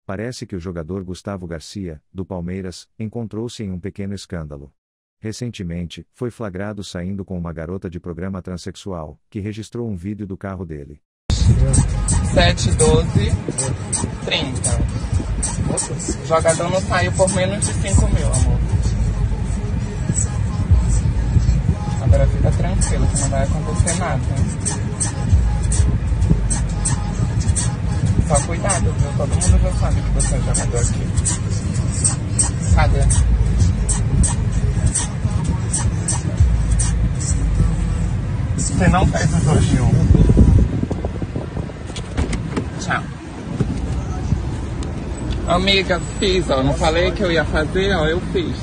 Parece que o jogador Gustavo Garcia, do Palmeiras, encontrou-se em um pequeno escândalo. Recentemente, foi flagrado saindo com uma garota de programa transexual, que registrou um vídeo do carro dele. 7, 12, 30. O jogador não saiu por menos de 5 mil, amor. Agora fica tranquilo, que não vai acontecer nada. Só cuidado, viu? Todo mundo já sabe que você é jogador aqui. Cadê? Você não faz o 2 de 1. Tchau. Amiga, fiz, ó. Não falei que eu ia fazer, ó. Eu fiz.